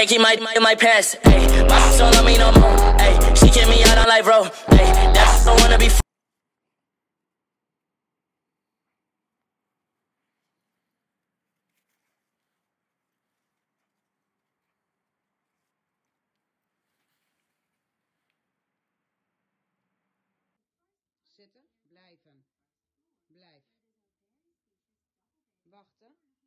can't keep my pants. Hey, my bitch don't love me no more. Hey, she kick me out on life, bro. Hey, that bitch don't wanna be. Zitten, blijven. Blijf. Wachten.